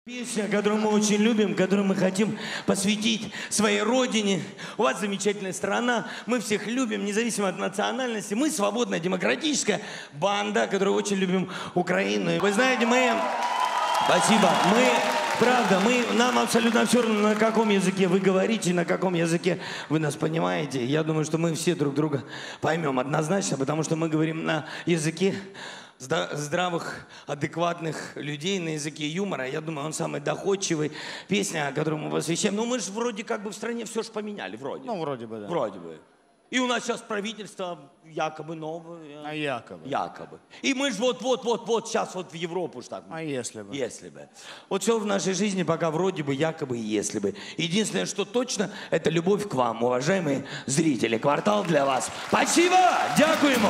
Песня, которую мы очень любим, которую мы хотим посвятить своей родине. У вас замечательная страна, мы всех любим, независимо от национальности. Мы свободная демократическая банда, которая очень любим Украину. И вы знаете, спасибо, правда, нам абсолютно все равно, на каком языке вы говорите, на каком языке вы нас понимаете. Я думаю, что мы все друг друга поймем однозначно, потому что мы говорим на языке здравых, адекватных людей, на языке юмора. Я думаю, он самый доходчивый. Песня, которую мы посвящаем. Ну, мы же вроде как бы в стране все же поменяли, вроде. Ну, вроде бы, да. Вроде бы. И у нас сейчас правительство якобы новое. А якобы? Якобы. И мы же вот сейчас вот в Европу ж так. А если бы? Если бы. Вот все в нашей жизни пока вроде бы, якобы и если бы. Единственное, что точно, это любовь к вам, уважаемые зрители. Квартал для вас. Спасибо! Дякуємо!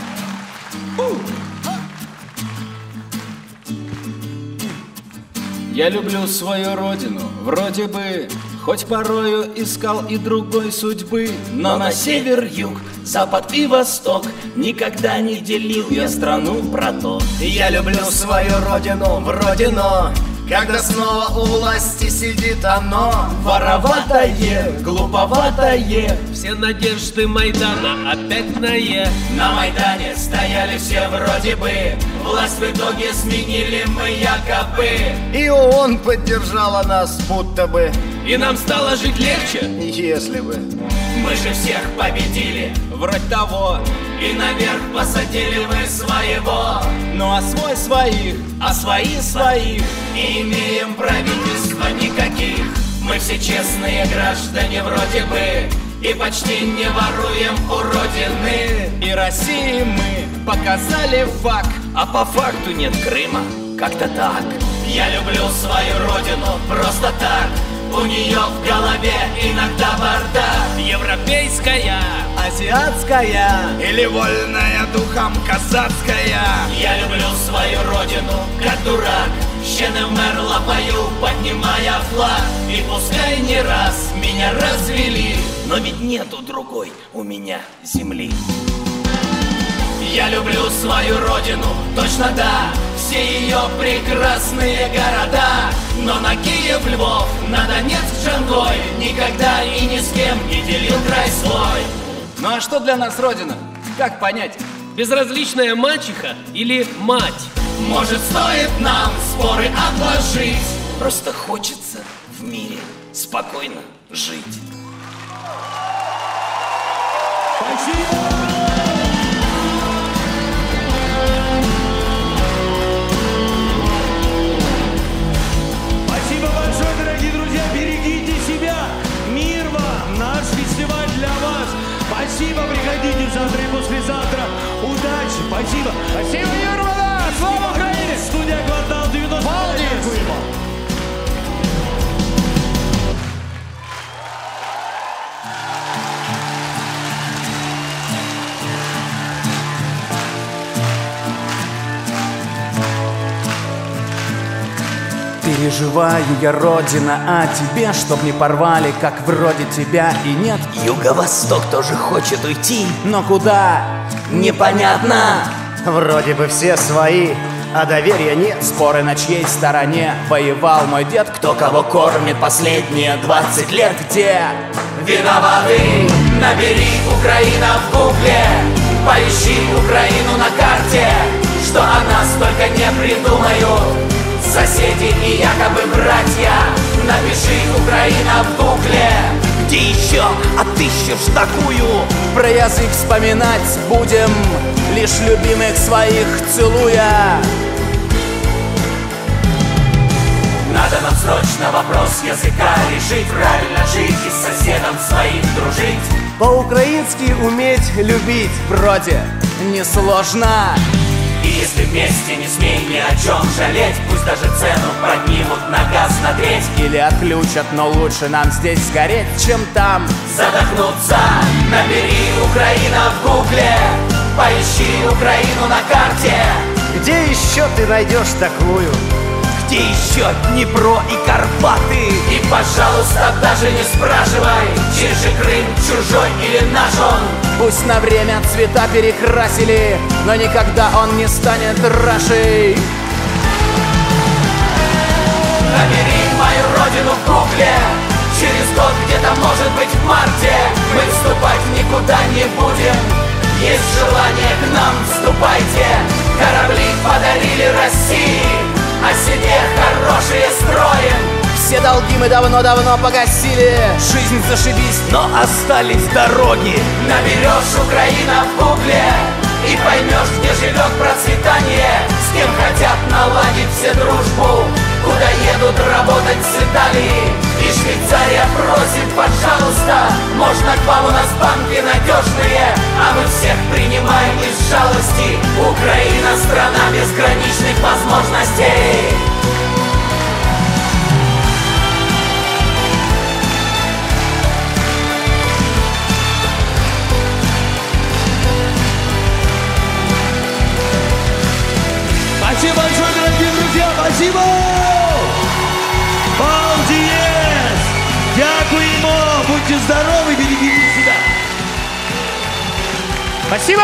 Я люблю свою родину, вроде бы, хоть порою искал и другой судьбы. Но на север, юг, запад и восток никогда не делил я страну про то. Я люблю свою родину, вроде но, когда снова у власти сидит оно. Вороватое, глуповатое, все надежды Майдана опять на «е». на Майдане стояли все вроде бы, власть в итоге сменили мы якобы. И ООН поддержала нас будто бы, И нам стало жить легче, если бы. Мы же всех победили, вроде того. и наверх посадили мы своего. Ну а свой своих, а свои своих. И имеем правительства никаких. Мы все честные граждане вроде бы, и почти не воруем у родины. И России мы показали факт, А по факту нет Крыма. как-то так. Я люблю свою родину просто так. У нее в голове иногда бардак. Европейская, Азиатская или вольная духом казацкая. Я люблю свою родину, как дурак. Ще не вмерла в бою, поднимая флаг. И пускай не раз меня развели, но ведь нету другой у меня земли. Я люблю свою родину, точно да, все ее прекрасные города. Но на Киев, Львов, на Донецк, Джангой никогда и ни с кем не делил край свой. Ну а что для нас Родина? Как понять? безразличная мачеха или мать? Может, стоит нам споры отложить? Просто хочется в мире спокойно жить. Спасибо! Спасибо большое, дорогие друзья! Берегите себя! Мир вам! Наш фестиваль для вас! Спасибо! Приходите завтра и послезавтра! Удачи! Спасибо! Спасибо, Юрмана! Слава Украине! Студия «Квартал 90». Дякуємо! Переживаю я, Родина, о тебе, чтоб не порвали, как вроде тебя и нет. Юго-Восток тоже хочет уйти, Но куда? непонятно. Вроде бы все свои, а доверия нет. Споры на чьей стороне воевал мой дед. Кто кого кормит последние 20 лет? Где? Виноваты, набери Украина в гугле, поищи Украину на карте, что о нас только не придумают соседи и якобы братья. Напиши Украина в гугле, где еще отыщешь такую. Про язык вспоминать будем, лишь любимых своих целуя. Надо нам срочно вопрос языка решить, правильно жить и с соседом своим дружить. По-украински уметь любить. Вроде несложно. И если вместе не смей ни о чем жалеть, пусть даже цену поднимут на газ на треть. Или отключат, но лучше нам здесь сгореть, чем там. Задохнуться, набери Украина в гугле, поищи Украину на карте. Где еще ты найдешь такую? Где еще Днепро и Карпаты? И, пожалуйста, даже не спрашивай, чей же Крым, чужой или наш он. Пусть на время цвета перекрасили, но никогда он не станет Рашей. долги мы давно-давно погасили. Жизнь зашибись, но остались дороги. Наберешь Украина в гугле и поймешь, где живет процветание, с кем хотят наладить все дружбу, куда едут работать с Италии. И Швейцария просит, пожалуйста, можно к вам, у нас банки надежные, а мы всех принимаем из жалости. Украина — страна безграничных возможностей. Спасибо большое, дорогие друзья, спасибо! Балдиес! Дякуємо! Будьте здоровы, берегите себя! Спасибо!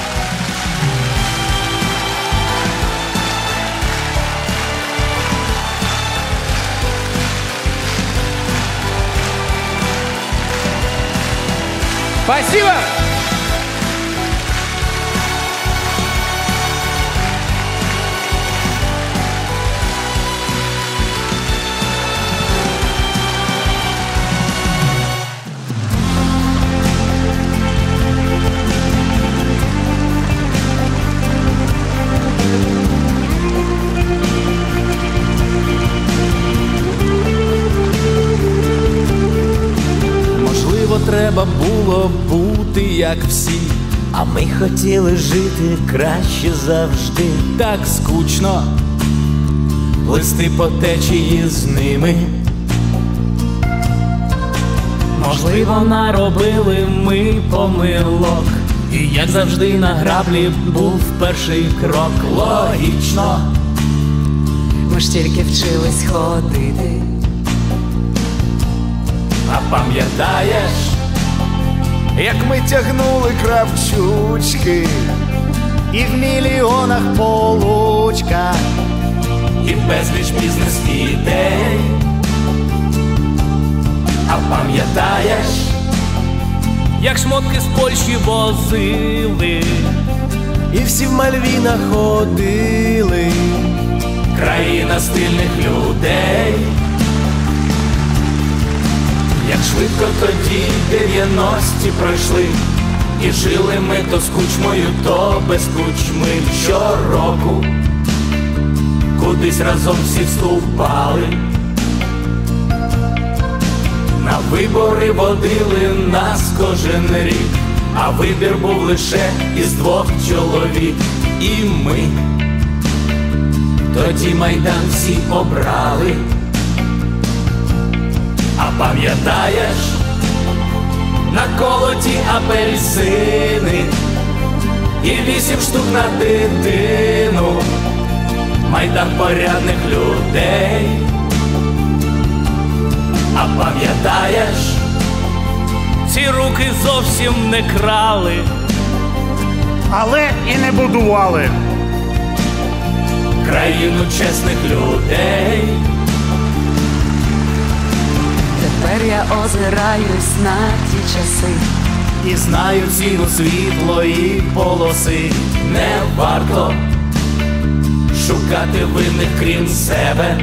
Спасибо! Треба було бути як всі, а ми хотіли жити краще завжди. Так скучно плисти по течії з ними. Можливо, наробили ми помилок, і як завжди на граблі був перший крок. Логічно, ми ж тільки вчились ходити. А пам'ятаєш, як ми тягнули кравчучки, і в мільйонах получка, і безліч бізнес-ідей. А пам'ятаєш, як шмотки з Польщі возили, і всі в Мальвінах ходили, країна стильних людей. Як швидко тоді 90-ті пройшли, і жили ми то з кучмою, то без кучми. Щороку кудись разом всі вступали, на вибори водили нас кожен рік, а вибір був лише із 2 чоловік. І ми тоді Майдан всі обрали. А пам'ятаєш, на колоті апельсини і 8 штук на дитину, Майдан порядних людей. А пам'ятаєш, ці руки зовсім не крали, але і не будували країну чесних людей. Тепер я озираюсь на ті часи і знаю ціну світлої полоси. Не варто шукати винних крім себе.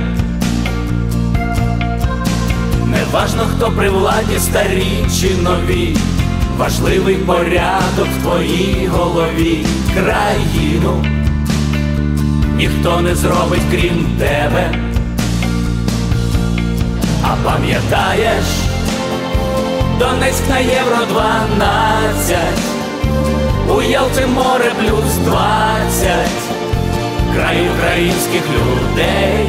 Неважно, хто при владі, старі чи нові, важливий порядок в твоїй голові. Країну ніхто не зробить крім тебе. А пам'ятаєш, Донецьк на Євро-12, у Ялти море плюс 20, край українських людей.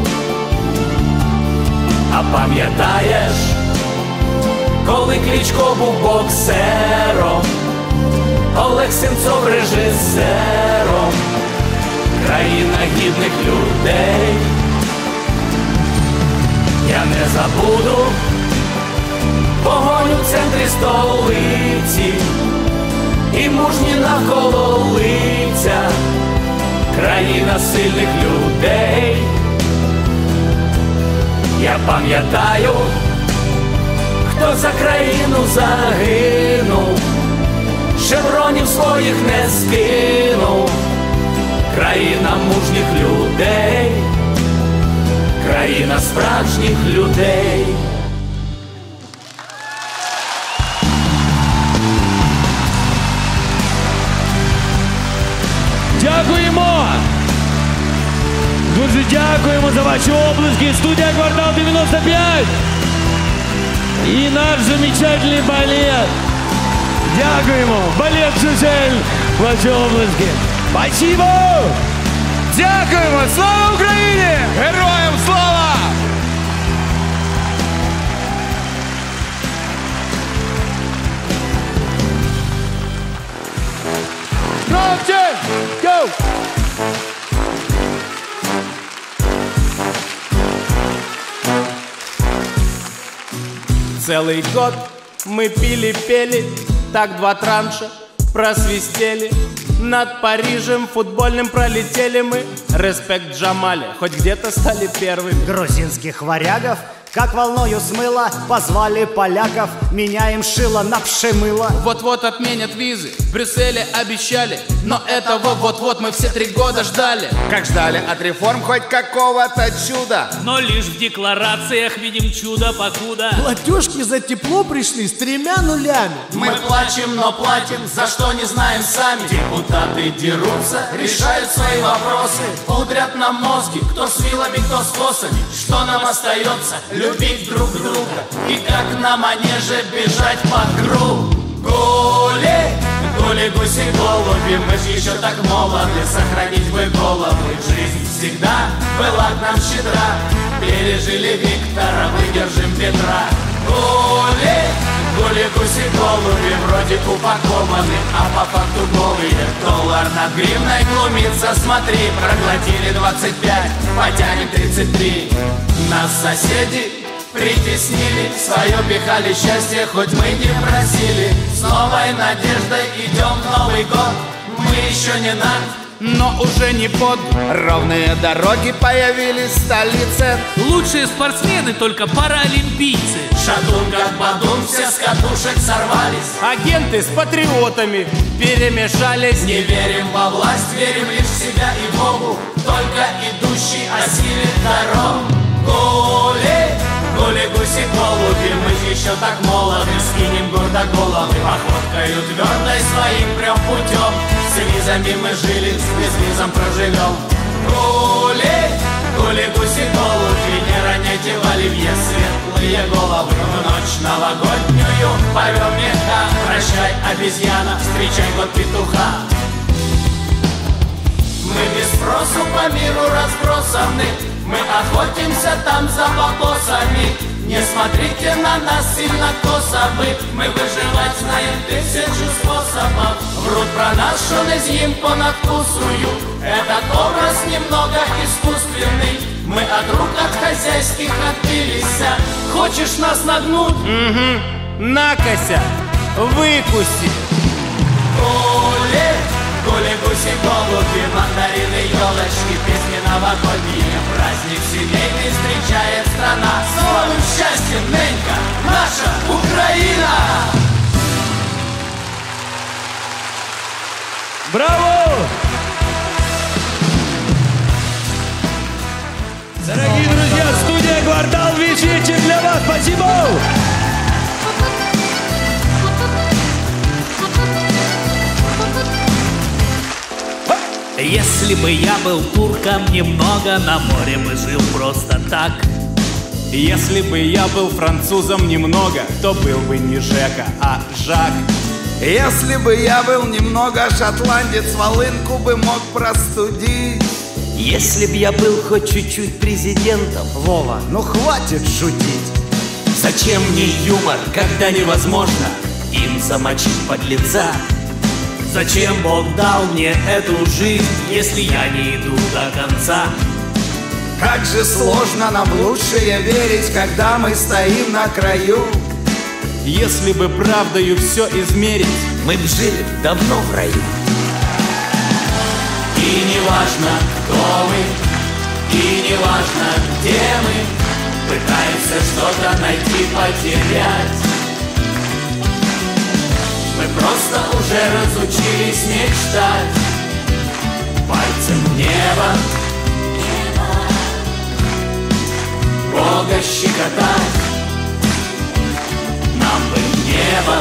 А пам'ятаєш, коли Кличко був боксером, Олег Сенцов режисером, країна гідних людей. Я не забуду вогонь у центрі столиці і мужні навколо лиця, країна сильних людей. Я пам'ятаю, хто за країну загинув, шевронів своїх не скинув, країна мужніх людей. країна справжніх людей. Дякуємо! Дуже дякуємо за ваші обласки. Студія «Квартал 95» і наш замечательний балет. Дякуємо! Балет «Жужель». Ваші обласки. Спасибо! Дякуємо! Слава Україні! Героям слава! Громче! Go! Целый год мы пили-пели, так два транша просвистели. Над Парижем футбольным пролетели мы. Респект Джамале, хоть где-то стали первыми. Грузинских варягов как волною смыло, позвали поляков, меняем шило на пшемыло. Вот-вот отменят визы, в Брюсселе обещали, но этого вот-вот мы все 3 года ждали. Как ждали от реформ хоть какого-то чуда. Но лишь в декларациях видим чудо покуда. Платежки за тепло пришли с 3 нулями. Мы плачем, но платим, за что не знаем сами. Депутаты дерутся, решают свои вопросы, пудрят нам мозги, кто с вилами, кто с косами. Что нам остается? Любить друг друга и как на манеже бежать по кругу. Гули, гули, гуси, голуби, мы ж еще так молоды, сохранить бы головы. Жизнь всегда была к нам щедра, пережили Виктора, выдержим Петра. Гули, гули, гуси, голуби, вроде упакованы, а по факту голые. Доллар над гривной глумится, смотри, проглотили 25, потянем 33. Нас соседи притеснили, свое пихали счастье, хоть мы не просили. С новой надеждой идем в Новый год, мы еще не над, но уже не под. Ровные дороги появились в столице. Лучшие спортсмены только паралимпийцы. Шатун как бадун, все с катушек сорвались. Агенты с патриотами перемешались. Не верим во власть, верим лишь в себя и Богу, только идущий осилит дорогу. Гули, гули, гуси, голуби, мы же еще так молоды, скинем гордо головы, походкою твердой своим прям путем. С визами мы жили, с безвизом проживем. Гули, гули, гуси, голуби, не роняйте в оливье светлые головы. В ночь новогоднюю порвем меха, прощай, обезьяна, встречай год петуха. Мы без спросу по миру разбросаны, мы охотимся там за бабосами. Не смотрите на нас сильно косо, мы выживать знаем 1000 способов. Врут про нас, что не з'їм по надкусую, этот образ немного искусственный. Мы от рук от хозяйских отбились. Хочешь нас нагнуть? Накося, выкуси. Гули, гули, гуси, голуби, мандарины, елочки, песни новогодние, праздник семейный встречает страна. С новым счастьем, ненька, наша Украина! Браво! Дорогие друзья, студия «Квартал» весь вечер для вас. Спасибо! Если бы я был турком немного, на море бы жил просто так. Если бы я был французом немного, то был бы не Жека, а Жак. Если бы я был немного шотландец, волынку бы мог простудить. Если б я был хоть чуть-чуть президентом. Вова, ну хватит шутить. Зачем мне юмор, когда невозможно им замочить подлеца? Зачем Бог дал мне эту жизнь, если я не иду до конца? Как же сложно нам лучшее верить, когда мы стоим на краю. Если бы правдою все измерить, мы б жили давно в раю. И не важно, кто мы, и не важно, где мы, пытаемся что-то найти, потерять. Мы просто уже разучились мечтать. Пальцем в небо щекотать, нам бы небо.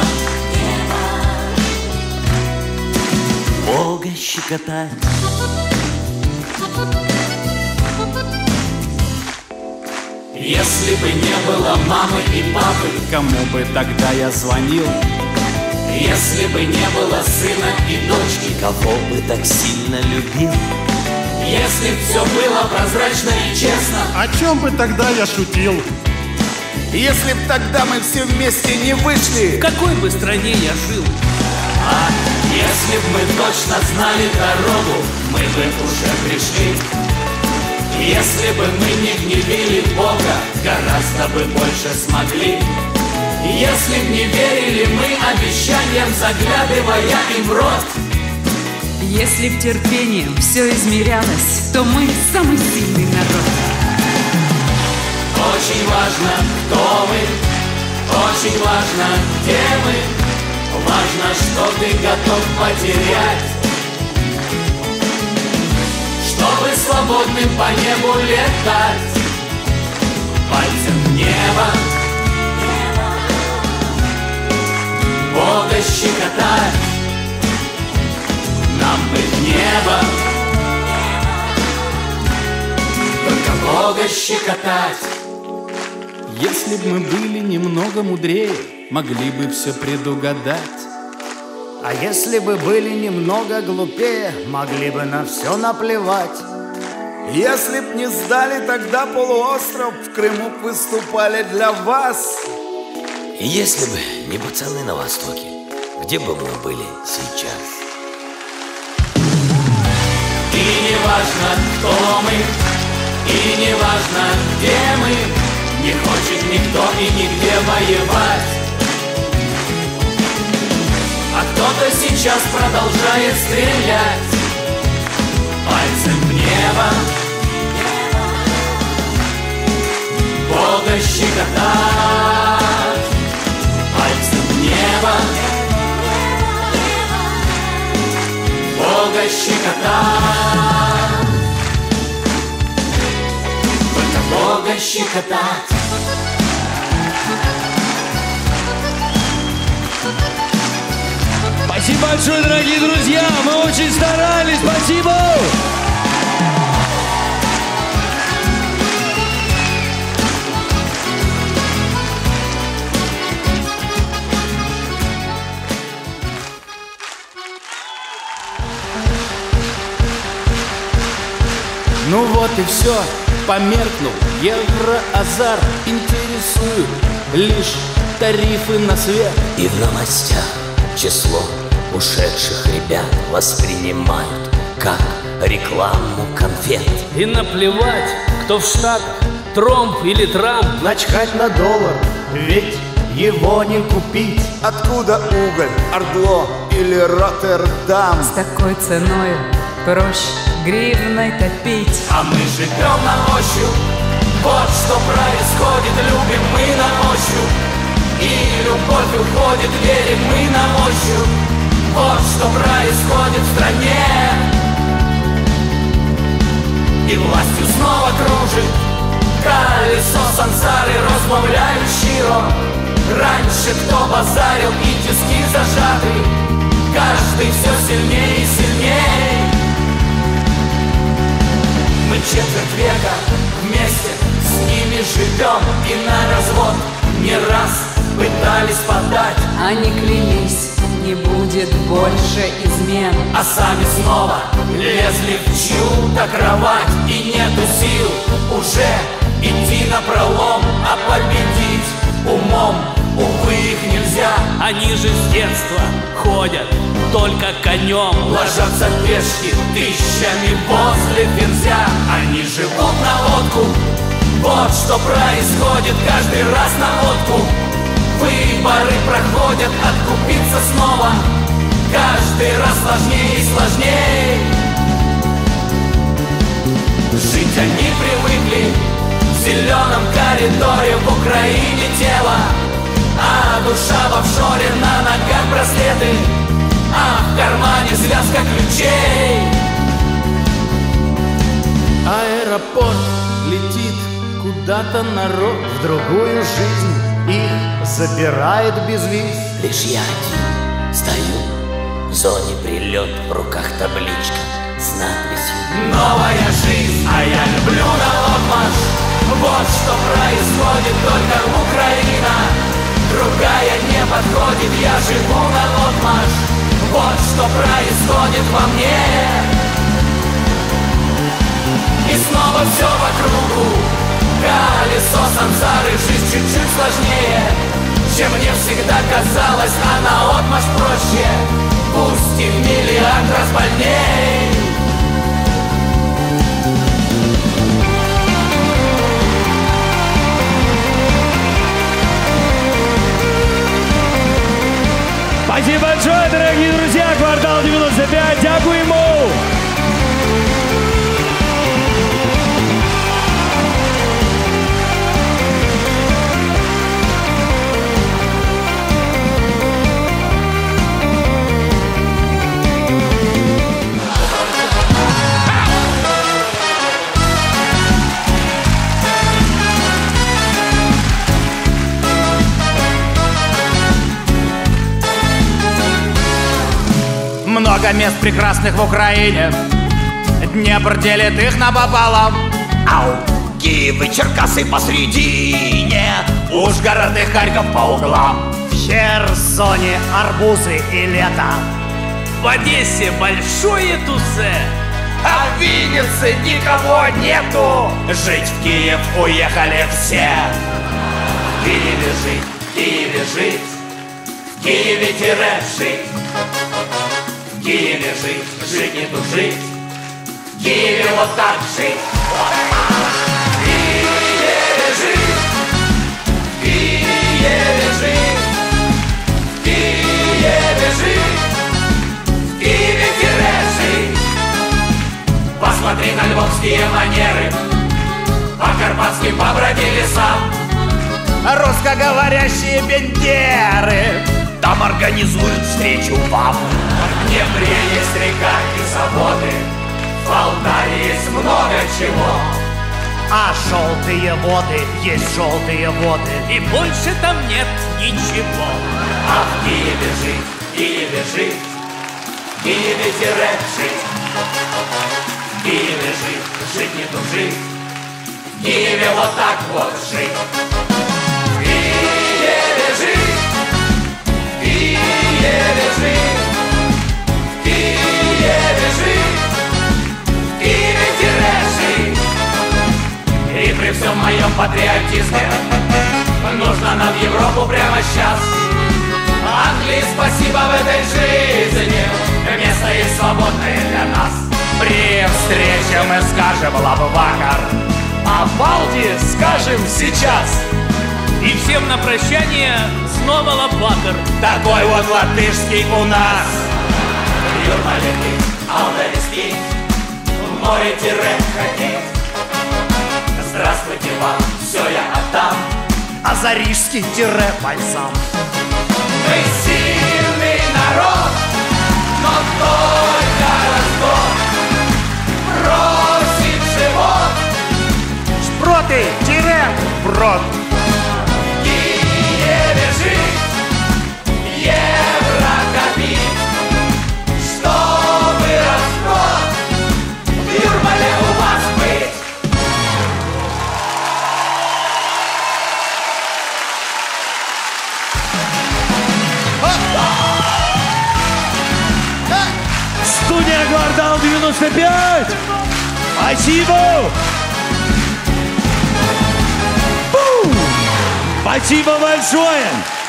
Бога щекотать. Если бы не было мамы и папы, кому бы тогда я звонил? Если бы не было сына и дочки, кого бы так сильно любил? Если б все было прозрачно и честно, о чем бы тогда я шутил? Если б тогда мы все вместе не вышли, в какой бы стране я жил? А если б мы точно знали дорогу, мы бы уже пришли. Если бы мы не гневили Бога, гораздо бы больше смогли. Если б не верили мы обещаниям, заглядывая им в рот. Если б терпением все измерялось, то мы самый сильный народ. Очень важно, кто мы, очень важно, где мы. Важно, что ты готов потерять, чтобы свободным по небу летать. Пальцем в небо, Бога щекотать, нам бы в небо, только Бога щекотать. Если бы мы были немного мудрее, могли бы все предугадать. А если бы были немного глупее, могли бы на все наплевать. если б не сдали тогда полуостров, в Крыму б выступали для вас. Если бы не пацаны на Востоке, где бы мы были сейчас? И не важно, кто мы, и не важно, где мы, не хочет никто и нигде воевать. А кто-то сейчас продолжает стрелять пальцем в небо, Бога щекотать, пальцем в небо, Бога щекотать, только Бога щекотать. Спасибо большое, дорогие друзья! Мы очень старались! Спасибо! Ну вот и все, померкнул евроазар. Интересуют лишь тарифы на свет. И в новостях число ушедших ребят воспринимают как рекламу конфет. И наплевать, кто в Штатах, Тромп или Трамп. Начхать на доллар, ведь его не купить. Откуда уголь, Ордло или Роттердам? С такой ценой проще гривной топить. А мы живем на ощупь, вот что происходит, любим мы на ощупь. И любовь уходит, верим мы на ощупь. Вот что происходит в стране. И властью снова кружит колесо сансары, разбавляющий рот. Раньше кто базарил и тиски зажаты, каждый все сильнее и сильнее. Мы четверть века вместе с ними живем, и на развод не раз пытались подать. Они клялись, не будет больше измен. А сами снова лезли в чью-то кровать. И нету сил уже идти напролом, а победить умом, увы, их нельзя. Они же с детства ходят только конем, ложатся пешки тысячами возле ферзя. Они живут на водку, вот что происходит каждый раз на водку. Выборы проходят, откупиться снова каждый раз сложнее и сложнее. Жить они привыкли в зеленом коридоре, в Украине тело, а душа в офшоре, на ногах браслеты, а в кармане связка ключей. Аэропорт летит куда-то народ, в другую жизнь их забирает без виз. Лишь я один стою в зоне прилет, в руках табличка с надписью «Новая жизнь», а я люблю наотмашь. Вот что происходит только Украина, другая не подходит, я живу наотмашь. Вот что происходит во мне. И снова все по кругу, колесо сансары, жизнь чуть-чуть сложнее, чем мне всегда казалось, а наотмашь проще, пусть и в миллиард раз больней. Спасибо большое, дорогие друзья! Квартал 95, дякуємо! Много мест прекрасных в Украине, Днепр делит их напополам. Ау! Киев и Черкасы посредине, Ужгород и Харьков по углам. В Херсоне арбузы и лето, В Одессе большое тусе, А в Виннице никого нету. Жить в Киев уехали все. В Киеве жить, в Киеве жить, в Киеве-жить. В Киеве жить, жить не тужить, в Киеве вот так жить. В Киеве жить, в Киеве жить, в Киеве жить, в Киеве-жить. Посмотри на львовские манеры, по-карпатски побродили лесам. Русскоговорящие бендеры там организуют встречу вам. В Днепре есть река и заводы, в Полтаве есть много чего. а желтые воды есть желтые воды. И больше там нет ничего. А в Киеве жить, в Киеве жить, в Киеве-жить. В Киеве жить, жить не тужить, в Киеве вот так вот жить. В Киеве жить, в Киеве жить, в Киеве жить, в Киеве-жить. И при всем моем патриотизме нужно нам в Европу прямо сейчас. Англии спасибо в этой жизни, место есть свободное для нас. При встрече мы скажем лаввакар, а Балди скажем сейчас. И всем на прощание снова лаввакар. Такой вот латышский у нас. Юрмалики, Алдариски, в море-хоккей. Здравствуйте вам, все я отдам. Азарижский-бальзам. Мы сильный народ, но только разгон просит живот. Шпроты-брод. В Киеве жить, евро копить, чтобы расход в Юрмале у вас быть. Студия «Квартал 95». Спасибо! Спасибо большое!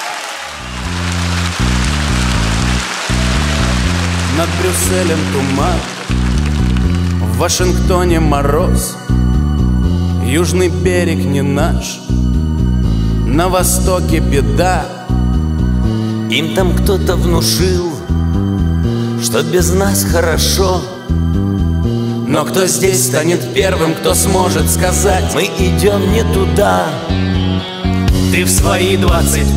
Над Брюсселем туман, в Вашингтоне мороз, южный берег не наш, на востоке беда. Им там кто-то внушил, что без нас хорошо. Но кто здесь станет первым, кто сможет сказать: мы идем не туда. Ты в свои 25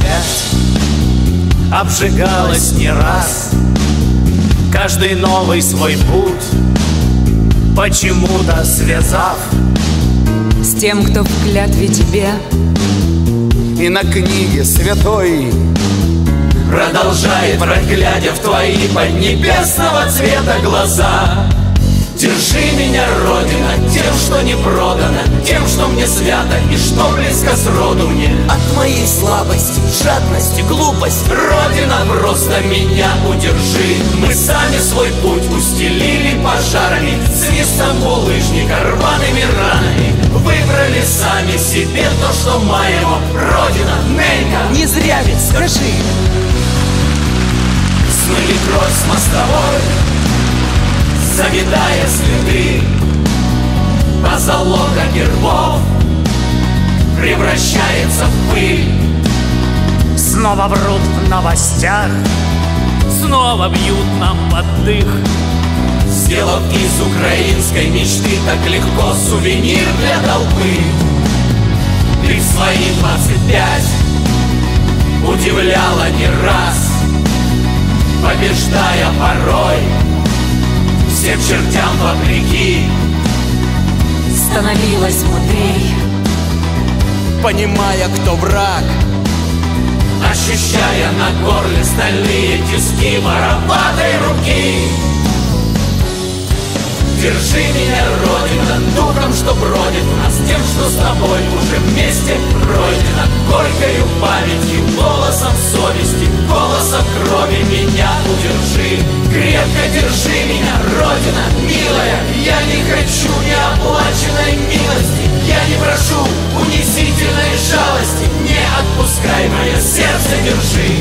обжигалась не раз. Каждый новый свой путь почему-то связав с тем, кто в клятве тебе и на книге святой продолжает врать, глядя в твои поднебесного цвета глаза. Держи меня, Родина, тем, что не продано, тем, что мне свято и что близко сроду мне. От моей слабости, жадности, глупости, Родина, просто меня удержи. Мы сами свой путь устелили пожарами, свистом булыжника, рваными ранами. Выбрали сами себе то, что моего. Родина, Ненька, не зря ведь, скажи. Смыли кровь с мостовой, заметая следы, позолота гербов превращается в пыль. Снова врут в новостях, снова бьют нам под дых, сделав из украинской мечты так легко сувенир для толпы. Ты в свои 25 удивляла не раз, побеждая порой всем чертям вопреки. Становилась мудрей, понимая, кто враг, ощущая на горле стальные тиски вороватой руки. Держи меня, Родина, духом, что бродит в нас, тем, что с тобой уже вместе пройдено. Горькою памятью, голосом совести, голосом крови меня удержи. Крепко держи меня, Родина, милая, я не хочу неоплаченной милости, я не прошу унизительной жалости, не отпускай, мое сердце держи.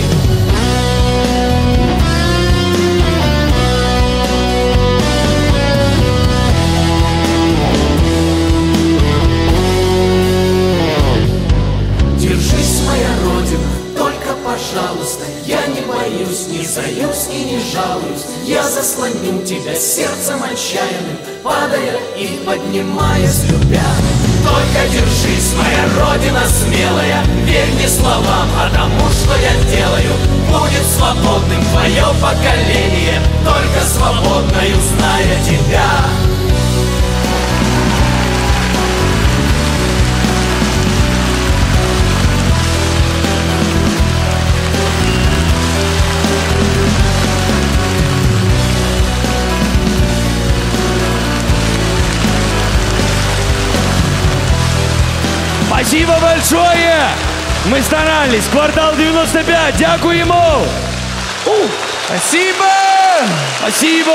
Держись, моя Родина, только пожалуйста, я не боюсь, не сдаюсь и не жалуюсь. Я заслоню тебя сердцем отчаянным, падая и поднимаясь, любя. Только держись, моя Родина смелая, верь не словам, а тому, что я делаю. Будет свободным твое поколение, только свободною зная тебя. Спасибо большое! Мы старались. Квартал 95. Дякуємо! Спасибо! Спасибо!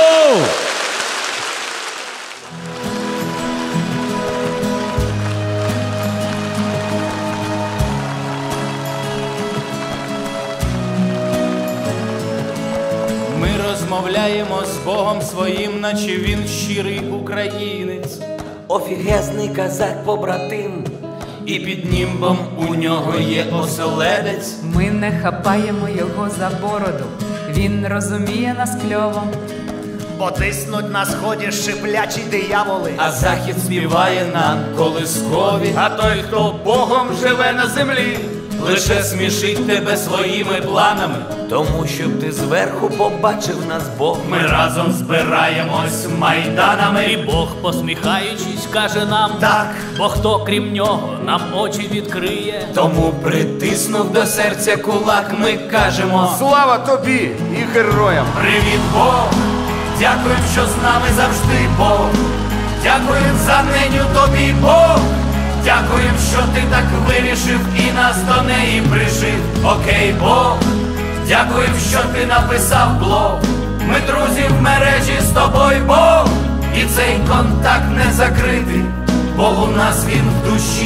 Ми розмовляємо з Богом своїм, наче він щирий українець. Офігезний козак побратим, і під німбом у нього є оселедець. Ми не хапаємо його за бороду, він розуміє нас кльово. Бо тиснуть на сході шиплячі дияволи, А захід співає нам колискові. А той, хто Богом живе на землі, Лише смішить тебе своїми планами, тому щоб ти зверху побачив нас Бог. ми разом збираємось майданами. І Бог, посміхаючись, каже нам: так, бо хто крім нього нам очі відкриє. Тому притиснув до серця кулак, ми кажемо: слава тобі і героям! Привіт, Бог! Дякуєм, що з нами завжди Бог. Дякуєм за неню тобі, Бог. Дякуєм, що ти так вирішив і нас до неї прижив. Окей, Бог. Дякуєм, що ти написав блог. Ми друзі в мережі з тобою, Бог. І цей контакт не закритий, бо у нас він в душі.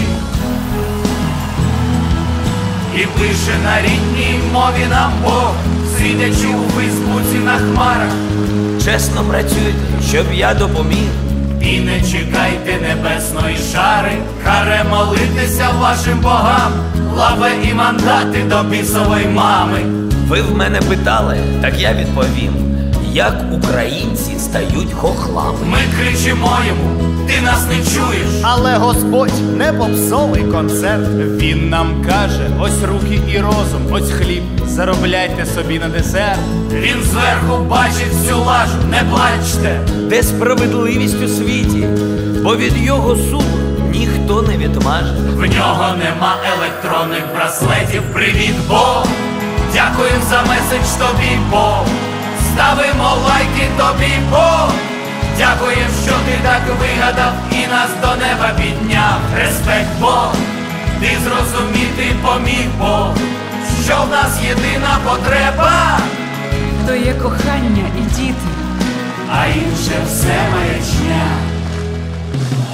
І пише на рідній мові нам Бог, сидячи у Фейсбуці на хмарах. Чесно працюйте, щоб я допоміг. І не чекайте небесної шари, каре молитися вашим богам, лаве і мандати до бісової мами. Ви в мене питали, так я відповім: як українці стають хохлами. Ми кричимо йому, ти нас не чуєш. але Господь не попсовий концерт. Він нам каже: ось руки і розум, ось хліб, заробляйте собі на десерт. Він зверху бачить всю лажу, не плачте. Де справедливість у світі, бо від його суду ніхто не відмаже. В нього нема електронних браслетів. Привіт, Бог! Дякуємо за меседж тобі, Бог! Ставимо лайки тобі, Бог! Дякуємо, що ти так вигадав і нас до неба підняв. Респект, Бог! Ти зрозуміти поміг, Бог, що в нас єдина потреба то є кохання і діти, а інше все маячня.